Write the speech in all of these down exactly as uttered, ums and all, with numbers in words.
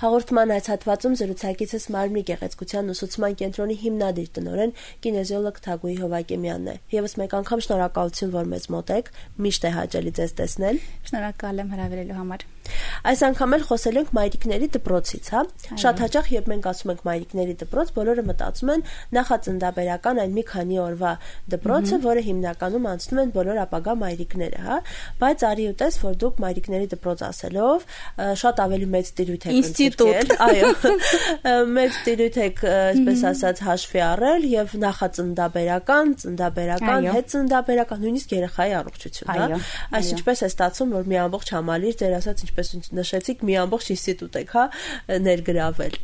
Հաղորդման այս հատվածում զրուցակիցս Մարմնի գեղեցկության ուսուցման կենտրոնի հիմնադիր տնօրեն կինեզիոլոգ Թագուհի Հովակիմյանն է։ Եվս մեկ անգամ շնորհակալություն, որ մեզ մոտ եք, միշտ է հաճելի ձեզ տեսնել։ Շնորհակալ եմ հրավիրելու համար։ Այս անգամ էլ խոսելու ենք մայրիկների դպրոցից, հա։ Շատ հաճախ, երբ մենք ասում ենք մայրիկների դպրոց, բոլորը մտածում են նախածննդաբերական այն մի քանի օրվա դպրոցը, որը հիմնականում անցնում են բոլոր ապագա մայրիկները, հա։ Բայց արի ու տես, որ դուք մայրիկների դպրոց ասելով շատ ավելի մեծ տիրույթ եք ինստիտուտ, այո, մեծ տիրույթ եք, այսպես ասած, հաշվի առել եւ նախածննդաբերական, ծննդաբերական, հետծննդաբերական, նույնիսկ երեխայի առողջություն, հա։ Այս ինչպես է ստացվում, որ մի ամբողջ համալիր, ձեր ասած ինչպես նշեցիք, մի ամբողջ ինստիտուտ եք, հա, ներգրավել։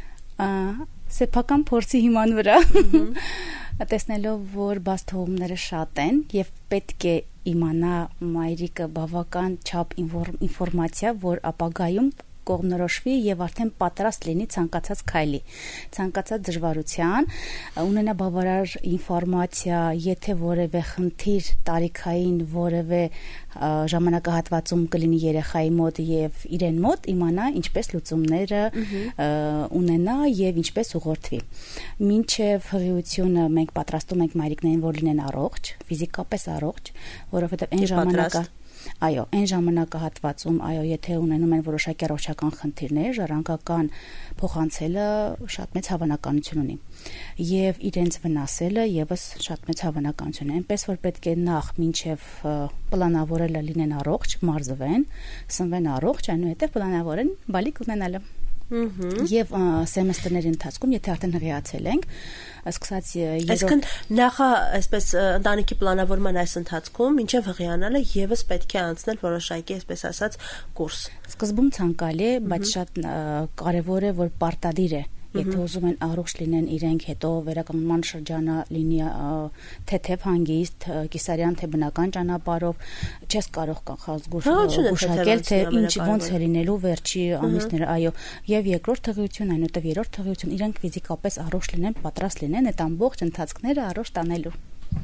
Սեփական փորձի հիման վրա տեսնելով, որ բաց թողումները շատ են եւ պետք է իմանա մայրիկը բավական չափ ինֆորմացիա, որ ապագայում կողմնորոշվի եւ արդեն պատրաստ լինի ցանկացած քայլի, ցանկացած դժվարության, ունենա բավարար ինֆորմացիա, եթե որևէ խնդիր տարիքային որևէ ժամանակահատվածում կլինի երեխայի մոտ եւ իրեն մոտ, իմանա ինչպես լուծումները ունենա եւ ինչպես ուղղորդվի։ Մինչեւ հղիությունը մենք պատրաստում ենք մայրիկներին, որ լինեն առողջ, ֆիզիկապես առողջ, որովհետեւ այն ժամանակա Այո, այն ժամանակահատվածում, այո, եթե ունենում են որոշակի առողջական խնդիրներ, ժառանգական փոխանցելը շատ մեծ հավանականություն ունի։ Եվ իրենց վնասելը եւս շատ մեծ հավանականություն է։ Այնպես որ պետք է նախ մինչեւ պլանավորելը լինեն առողջ, մարզվեն, սնվեն առողջ, այնուհետեւ պլանավորեն բալիկ ունենալը։ Եվ սեմեստրների ընթացքում, եթե արդեն հղիացել ենք, սկսած երրորդ Այսինքն նախա այսպես ընտանիքի պլանավորման այս ընթացքում մինչև հղիանալը եւս պետք է անցնել որոշակի, այսպես ասած, կուրս։ Սկզբում ցանկալի է, բայց շատ կարևոր է, որ պարտադիր է։ Եթե ուզում են առողջ լինեն իրենք, հետո վերականգնման շրջանը լինի թեթև հանգիստ, կիսարյան թե բնական ճանապարհով, չես կարող կանխազգուշակել, թե ինչ ոնց է լինելու վերջի ամիսները, այո, եւ երկրորդ հղիություն, այնուհետեւ երրորդ հղիություն, իրենք ֆիզիկապես առողջ լինեն, պատրաստ լինեն այդ ամբողջ ընթացքները առողջ տանելու։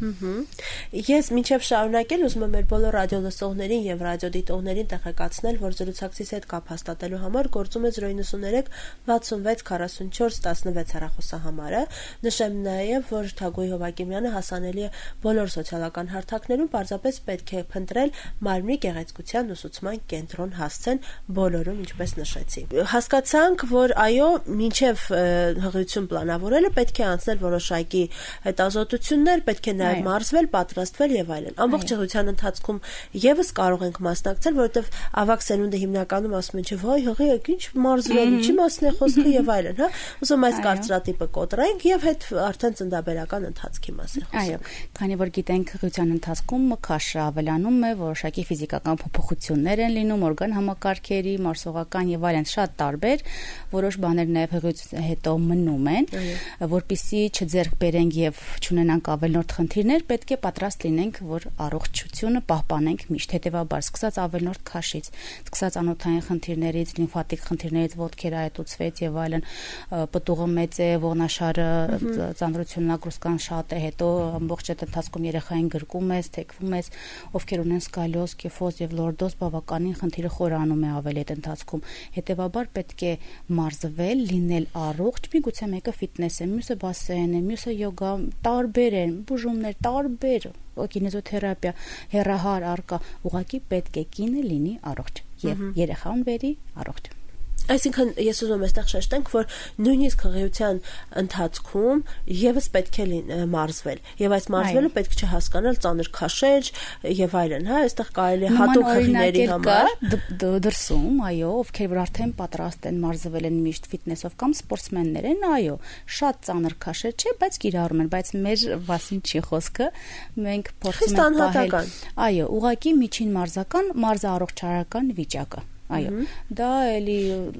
Ես մինչև շարունակել ուզում եմ մեր բոլոր ռադիոլսողներին եւ ռադիոդիտողներին տեղեկացնել, որ զրուցակցիս հետ կապ հաստատելու համար գործում է զրո իննսուններեք վաթսունվեց քառասունչորս տասնվեց հեռախոսահամարը։ Նշեմ նաեւ, որ Թագուհի Հովակիմյանը հասանելի է բոլոր սոցիալական հարթակներում, պարզապես պետք է փնտրել Մարմնի գեղեցկության ուսուցման կենտրոն, հասցեն բոլորում, ինչպես նշեցի։ Հասկացանք, որ այո, մինչև հղիություն պլանավորելը պետք է անցնել որոշակի հետազոտություններ, պետք է նաև մարզվել, պատրաստվել եւ այլն։ Ամբողջ հղիության ընթացքում եւս կարող ենք մասնակցել, որովհետեւ ավակ սերունդը հիմնականում ասում են, չէ, վայ, հղի եք, ինչ մարզվել, ինչի մասն է խոսքը եւ այլն, հա։ Ուզում այս կարծրատիպը կոտրենք եւ հետ արդեն ծննդաբերական ընթացքի մասին խոսենք։ Այո, քանի որ գիտենք հղիության ընթացքում քաշը ավելանում է, որոշակի ֆիզիկական փոփոխություններ են լինում, օրգան համակարգերի, մարսողական եւ այլն շատ տարբեր, որոշ բաներ նաեւ հղիության հետո մնում են, որpիսի չձեռք բերենք եւ չունենանք ավելորդ խնդիրներ, պետք է պատրաստ լինենք, որ առողջությունը պահպանենք միշտ, հետեւաբար սկսած ավելորդ քաշից, սկսած անոթային խնդիրներից, լիմֆատիկ խնդիրներից, ոտքերը այտուցվեց եւ այլն, պտուղը մեծ է, ողնաշարը ծանրությունն ագրուսկան շատ է, հետո ամբողջ այդ ընթացքում երեխային գրկում ես, թեքվում ես, ովքեր ունեն սկալյոզ, կիֆոզ եւ լորդոզ, բավականին խնդիրը խորանում է ավելի այդ ընթացքում։ Հետեւաբար պետք է մարզվել, լինել առողջ, միգուցե մեկը ֆիթնես է, մյուսը բասեն է, մյուսը յոգա, տարբեր են, բուժումներ տարբեր, կինեզոթերապիա, հեռահար արկա, ուղղակի պետք է կինը լինի առողջ եւ երեխան բերի առողջ։ Այսինքն ես ուզում եմ այստեղ շեշտենք, որ նույնիսկ հղիության ընթացքում եւս պետք է մարզվել եւ այս մարզվելը պետք չէ հասկանալ ծանր քաշել եւ այլն, հա, այստեղ կարելի է հատուկ հղիների համար դրսում, այո, ովքեր որ արդեն պատրաստ են մարզվել են միշտ ֆիթնեսով կամ սպորտսմեններ են, այո, շատ ծանր քաշել չէ, բայց կիրառում են, բայց մեր մասին չի խոսքը, մենք փորձում ենք պահել, այո, ուղղակի միջին մարզական, մարզաառողջարական վիճակը։ Այո, դա էլի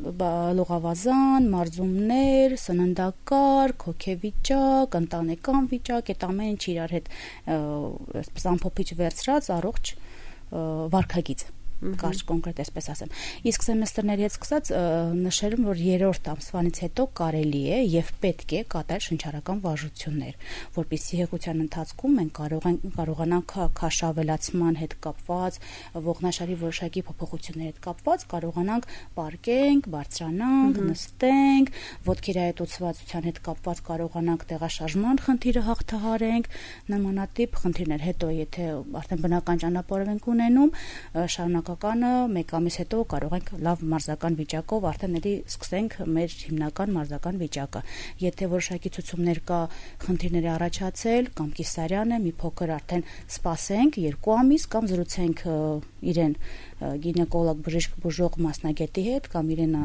լողավազան, մարզումներ, սննդակարգ, հոգեվիճակ, ընտանեկան վիճակ, այդ ամեն ինչ իրար հետ այսպես ամփոփիչ վերցրած առողջ վարքագիծ։ կարճ կոնկրետ այսպես ասեմ։ Իսկ սեմեստրներից սկսած նշել եմ, որ երրորդ ամսվանից հետո կարելի է եւ պետք է կատարել շնչառական վարժություններ, որպեսզի հեղության ընթացքում մենք կարող ենք կարողանանք քաշավելացման հետ կապված, ողնաշարի որոշակի փոփոխությունների հետ կապված կարողանանք պարկենք, բարձրանանք, նստենք, ոտքերի այտուցվածության հետ կապված կարողանանք տեղաշարժման խնդիրը հաղթահարենք, նմանատիպ խնդիրներ։ Հետո եթե արդեն բնական ճանապարհով ենք ունենում, շարունակականը մեկ ամիս հետո կարող ենք լավ մարզական վիճակով արդեն էլի սկսենք մեր հիմնական մարզական վիճակը։ Եթե որոշակի ցուցումներ կա, խնդիրներ առաջացել կամ կիսարյան է, մի փոքր արդեն սպասենք երկու ամիս կամ զրուցենք իրեն գինեկոլոգ բժիշկ բուժող մասնագետի հետ կամ իրեն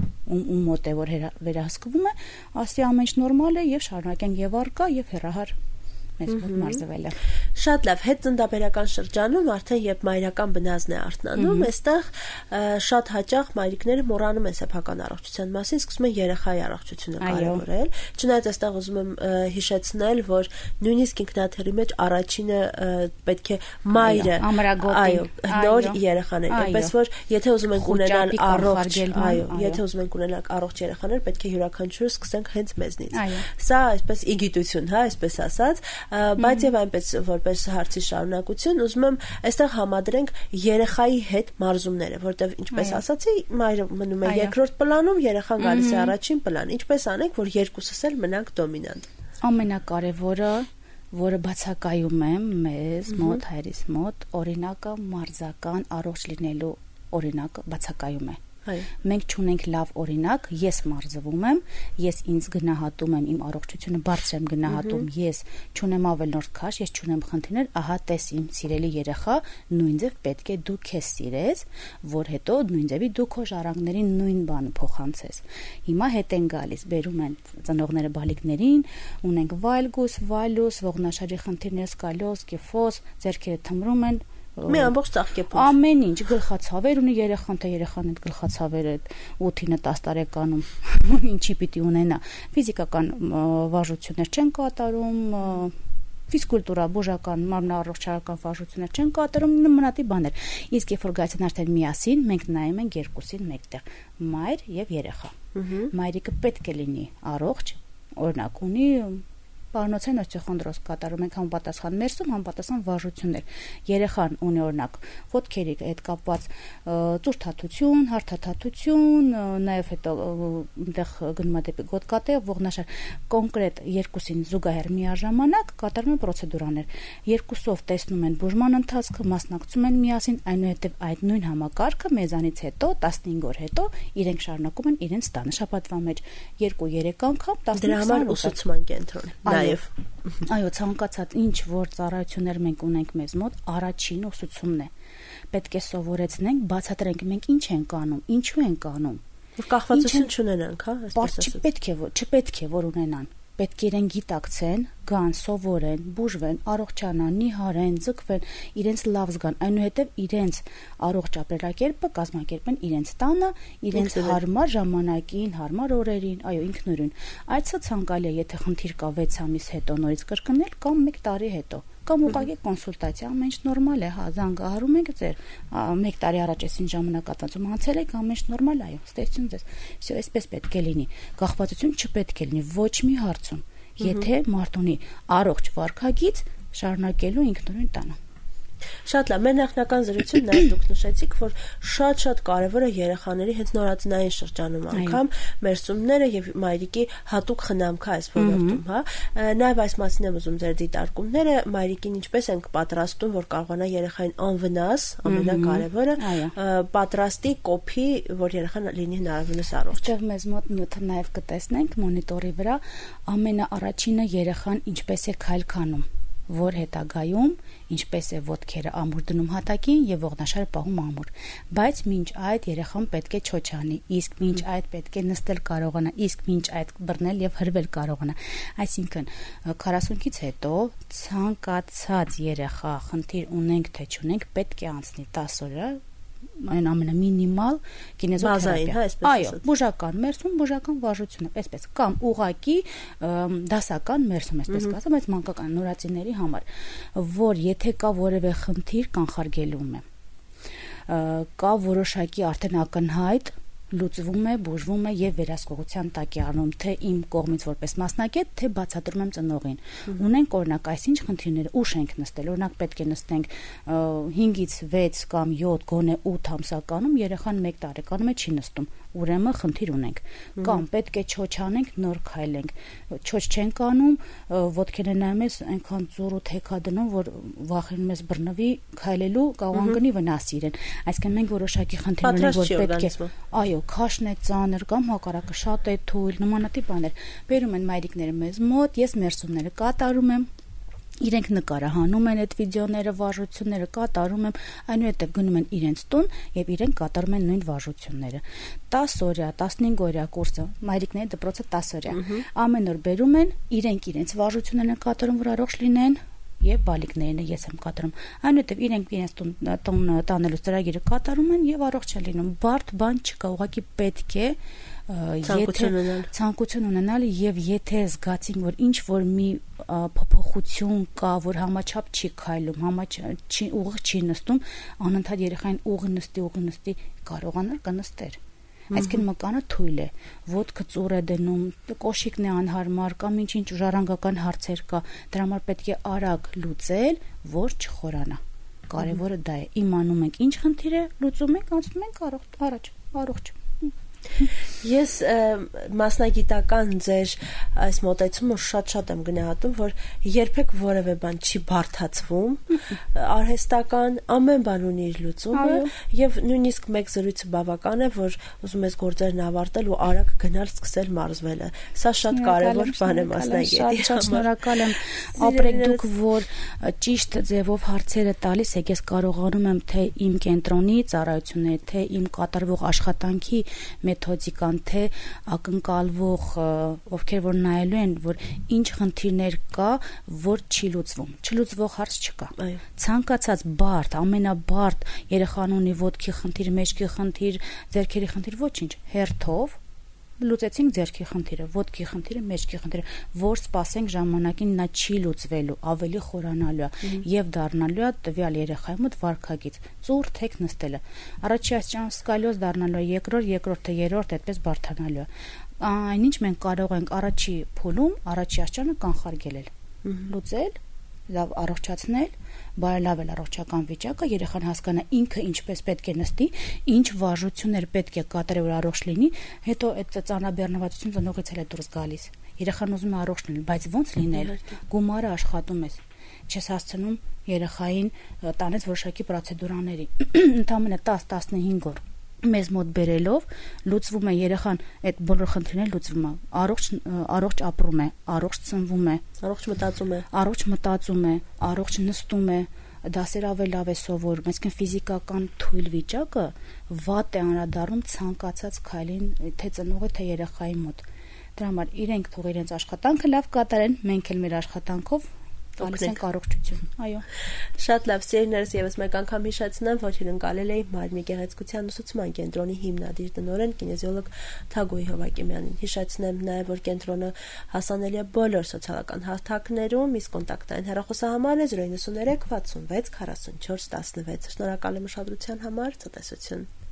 ում մոտ է որ վերահսկվում է, ասի ամեն ինչ նորմալ է եւ շարունակենք եւ առկա եւ հեռահար մեզ մոտ մարզվելը։ Շատ լավ, հետծնդաբերական շրջանում արդեն երբ մայրական բնազն է արթնանում, այստեղ շատ հաճախ մայրիկները մոռանում են սեփական առողջության մասին, սկսում են երեխայի առողջությունը կարևորել։ Չնայած այստեղ ուզում եմ հիշեցնել, որ նույնիսկ ինքնաթիռի մեջ առաջինը պետք է մայրը, այո, նոր երեխաներ, այնպես որ եթե ուզում ենք ունենալ առողջ, այո, եթե ուզում ենք ունենալ առողջ երեխաներ, պետք է յուրաքանչյուրը սկսենք հենց մեզնից։ Սա այսպես իգիտություն, հա, այսպես ասած, բայց եւ այնպես որպես հարցի շարունակություն ուզում եմ այստեղ համադրենք երեխայի հետ մարզումները, որտեղ ինչպես ասացի, մայրը մնում է երկրորդ պլանում, երեխան գալիս է առաջին պլան։ Ինչպես անենք, որ երկուսս էլ մնանք դոմինանտ։ Ամենակարևորը, որը բացակայում է մեզ մոտ, հայրիս մոտ, օրինակը մարզական առողջ լինելու օրինակը բացակայում է։ Մենք չունենք լավ օրինակ, ես մարզվում եմ, ես ինձ գնահատում եմ, իմ առողջությունը բարձր եմ գնահատում, ես չունեմ ավելորդ քաշ, ես չունեմ խնդիրներ, ահա տես իմ սիրելի երեխա, նույն ձև պետք է դու քեզ սիրես, որ հետո նույն ձևի դու քո ժառանգներին նույն բանը փոխանցես։ Հիմա հետ են գալիս, բերում են ծնողները բալիկներին, ունենք վալգուս, վալուս, ողնաշարի խնդիրներ, սկալյոզ, կիֆոզ, ձեռքերը թմրում են մի ամբողջ ծաղկեփոս։ Ամեն ինչ գլխացավեր ունի երեխան, թե երեխան այդ գլխացավերը ութինը տասը տարեկանում ինչի պիտի ունենա։ Ֆիզիկական վարժություններ չեն կատարում, ֆիզկուլտուրա, բուժական, մարմնառողջական վարժություններ չեն կատարում, նմանատիպ բաներ։ Իսկ երբ որ գայցեն արդեն միասին, մենք նայում ենք երկուսին մեկտեղ՝ մայր եւ երեխա։ Մայրիկը պետք է լինի առողջ, օրինակ ունի պարոնոցեն օստեոխոնդրոզ կատարում ենք համապատասխան մերսում, համապատասխան վարժություններ։ Երեխան ունի օրինակ ոտքերի հետ կապված ծուրթաթություն, հարթաթաթություն, նաև հետո այնտեղ գնում է դեպի գոտկատե, ողնաշար, կոնկրետ երկուսին զուգահեռ միաժամանակ կատարում են պրոցեդուրաներ։ Երկուսով տեսնում են բուժման ընթացքը, մասնակցում են միասին, այնուհետև այդ նույն համակարգը մեզանից հետո տասնհինգ օր հետո իրենք շարունակում են իրենց տանը շաբաթվա մեջ երկու-երեք անգամ տասնհինգ դրա համար ուսուցման կենտրոն։ Նաև այո, ցանկացած ինչ որ ծառայություններ մենք ունենք մեզ մոտ, առաջին ուսուցումն է։ Պետք է սովորեցնենք, բացատրենք մենք ինչ ենք անում, ինչու ենք անում։ Որ կախվածություն չունենանք, հա, այսպես ասած։ Չպետք է, չպետք է որ ունենան։ Պետք է իրեն գիտակցեն, գան, սովորեն, բուժվեն, առողջանան, նիհարեն, ձգվեն, իրենց լավ զգան, այնուհետև իրենց առողջ ապրելակերպը կազմակերպեն իրենց տանը, իրենց հարմար ժամանակին, հարմար օրերին, այո, ինքնուրույն։ Այցը ցանկալի է, եթե խնդիր կա վեց ամիս հետո նորից կրկնել կամ մեկ տարի հետո, կամ ուղղակի կոնսուլտացիա, ամեն ինչ նորմալ է, հա, զանգահարում եք ձեր մեկ տարի առաջ այսին ժամանակատվածում անցել եք, ամեն ինչ նորմալ, այո, ստեցություն ձեզ։ Всё, այսպես պետք է լինի։ Գաղվածություն չպետք է լինի ոչ մի հարցում։ Եթե մարդ ունի առողջ վարքագիծ, շարունակելու ինքնուրույն տանը։ Շատ լավ, մեր նախնական զրույցում նաև դուք նշեցիք, որ շատ-շատ կարևոր է երեխաների հենց նորածնային շրջանում անգամ մերսումները եւ մայրիկի հատուկ խնամքը այս ոլորտում, հա։ Նաև այս մասին եմ ուզում ձեր դիտարկումները, մայրիկին ինչպես ենք պատրաստում, որ կարողանա երեխային անվնաս, ամենակարևորը, պատրաստի կոփի, որ երեխան լինի հնարավորինս առողջ։ Այստեղ մեզ մոտ նյութը նաև կտեսնենք մոնիտորի վրա, ամենաառաջինը երեխան ինչպես է քայլքանում, որ հետագայում ինչպես է ոտքերը ամուր դնում հատակին եւ ողնաշարը պահում ամուր, բայց մինչ այդ երեխան պետք է չոչանի, իսկ մինչ այդ պետք է նստել կարողանա, իսկ մինչ այդ բռնել եւ հրվել կարողանա։ Այսինքն քառասունից հետո ցանկացած երեխա խնդիր ունենք թե չունենք, պետք է անցնի տասը օր այն ամենամինիմալ կինեզոթերապիա։ Այո, բուժական մերսում, բուժական վարժություն, այսպես կամ ուղակի դասական մերսում, այսպես կասեմ, այս մանկական նորածինների համար, որ եթե կա որևէ խնդիր կանխարգելում է։ կա որոշակի արդեն ակնհայտ լուծվում է, բուժվում է եւ վերահսկողության տակ է առնում թե իմ կողմից որպես մասնակետ, թե բացատրում եմ ծնողին։ Ունենք օրինակ այսինչ խնդիրները ուշ ենք նստել, օրինակ պետք է նստենք հինգից վեց կամ յոթ գոնե ութ ամսականում, երեխան մեկ տարեկանում է չի նստում, ուրեմն խնդիր ունենք։ Կամ պետք է չոչ անենք, նոր քայլենք։ Չոչ չենք անում, ոտքերը նայում ես այնքան ծուր ու թեքա դնում, որ վախենում ես բռնվի, քայլելու կարող կնի վնասի իրեն։ Այսինքն մենք որոշակի խնդիրներ ունենք, որ պետք է այո, քաշն է ծանր կամ հակառակը շատ է թույլ, նմանատիպ բաներ։ Բերում են մայրիկները մեզ մոտ, ես մերսումները կատարում եմ, իրենք նկարահանում են այդ վիդեոները, վարժությունները կատարում եմ, այնուհետև գնում են իրենց տուն եւ իրենք կատարում են նույն վարժությունները։ տասը օրյա, տասնհինգ օրյա կուրսը, մայրիկների դպրոցը տասը օրյա։ Ամեն օր բերում են, իրենք իրենց վարժություններն են կատարում, որ առողջ լինեն, եւ բալիկներն ես եմ կատարում։ Այնուհետև իրենք իրենց տուն տանելու ծրագիրը կատարում են եւ առողջ են լինում։ Բարդ բան չկա, ուղղակի պետք է ցանկություն ունենալ եւ եթե զգացին, որ ինչ որ մի փոփոխություն կա, որ համաչափ չի քայլում, համաչափ չի ուղիղ չի նստում, անընդհատ երեխային ուղի նստի, ուղի նստի, կարողանալ կնստեր։ Այսինքն մկանը թույլ է, ոտքը ծուր է դնում, կոշիկն է անհարմար կամ ինչ-ինչ ժառանգական հարցեր կա, դրա համար պետք է արագ լուծել, որ չխորանա։ Կարևորը դա է։ Իմանում ենք ինչ խնդիր է, լուծում ենք, անցնում ենք առողջ, առաջ, առողջ։ Ես մասնագիտական ձեր այս մոտեցումը շատ-շատ եմ գնահատում, որ երբեք որևէ բան չի բարդացվում, արհեստական ամեն բան ունի իր լուծումը եւ նույնիսկ մեկ զրույցը բավական է, որ ուզում ես գործերն ավարտել ու արագ գնալ սկսել մարզվելը։ Սա շատ կարեւոր բան է մասնագետի համար։ Շատ շնորհակալ եմ, ապրեք դուք, որ ճիշտ ձևով հարցերը տալիս եք, ես կարողանում եմ թե իմ կենտրոնի ծառայությունների, թե իմ կատարվող աշխատանքի մեթոդիկան, թե ակնկալվող ովքեր որ նայելու են, որ ինչ խնդիրներ կա, որ չի լուծվում։ Չլուծվող հարց չկա։ Ցանկացած բարդ, ամենաբարդ երեխան ունի ոտքի խնդիր, մեջքի խնդիր, ձեռքերի խնդիր, ոչինչ, հերթով լուծեցինք ձեռքի խնդիրը, ոտքի խնդիրը, մեջքի խնդիրը, որ սպասենք ժամանակին նա չի լուծվելու, ավելի խորանալու է եւ դառնալու է տվյալ երեխայի մոտ վարքագիծ, ծուր թեք նստելը։ Առաջի աստիճան սկալյոզ դառնալու է երկրորդ, երկրորդը երրորդ, այդպես բարդանալու է։ Այնինչ մենք կարող ենք առաջի փուլում առաջի աստիճանը կանխարգելել, լուծել, լավ առողջացնել, բարելավել առողջական վիճակը, երեխան հասկանա ինքը ինչպես պետք է նստի, ինչ վարժություններ պետք է կատարի, որ առողջ լինի, հետո այդ ծանրաբեռնվածություն ծնողից էլ է դուրս գալիս։ Երեխան ուզում է առողջ լինել, բայց ո՞նց լինել։ Գումարը աշխատում ես, չես հասցնում երեխային տանես որոշակի պրոցեդուրաների։ Ընդամենը տասը տասնհինգ օր մեզ մոտ բերելով լուծվում է երեխան, այդ բոլոր խնդիրները լուծվում է, առողջ առողջ ապրում է, առողջ ծնվում է, առողջ մտածում է, առողջ մտածում է, առողջ նստում է, դասեր ավելի լավ է սովորում, այսինքն ֆիզիկական թույլ վիճակը վատ է անդրադառնում ցանկացած քայլին, թե ծնողի, թե երեխայի մոտ։ Դրա համար իրենք թող իրենց աշխատանքը լավ կատարեն, մենք էլ մեր աշխատանքով տալիս ենք առողջություն։ Այո։ Շատ լավ, սիրելիներս, եւս մեկ անգամ հիշեցնեմ, որ հյուրընկալել էի Մարմնի գեղեցկության ուսուցման կենտրոնի հիմնադիր տնօրեն կինեզիոլոգ Թագուհի Հովակիմյանին։ Հիշեցնեմ նաեւ, որ կենտրոնը հասանելի է բոլոր սոցիալական հարթակներում, իսկ կոնտակտային հեռախոսահամարը զրո իննսուն երեք վաթսունվեց քառասունչորս տասնվեց։ Շնորհակալ եմ ուշադրության համար, ցտեսություն։